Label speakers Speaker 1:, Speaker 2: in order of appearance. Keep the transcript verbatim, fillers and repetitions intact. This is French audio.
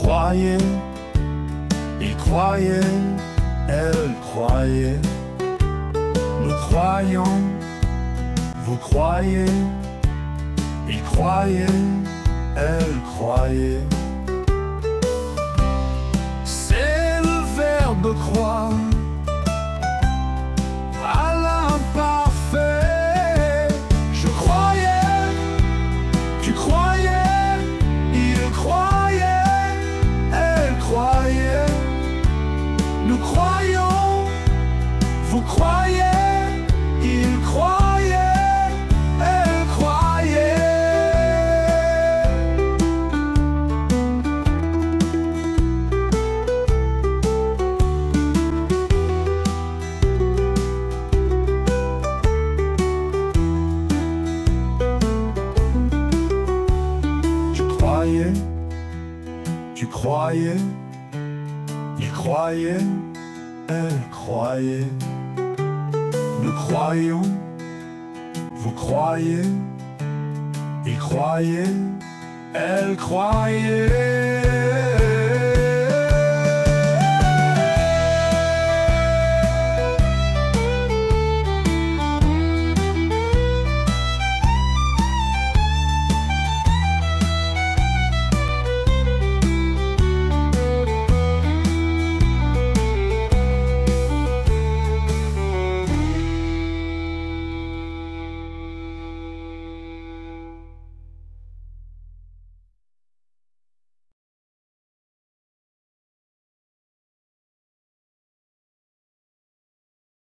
Speaker 1: croyait, il croyait, elle croyait. Nous croyons, vous croyez, il croyait, elle croyait. C'est le verbe croire à l'imparfait. Je croyais, tu croyais, il croyait, elle croyait. Nous croyons, vous croyez, il croyait, elle croyait. Je croyais, tu croyais, il croyait, elle croyait. Nous croyons, vous croyez, il croyait, elle croyait.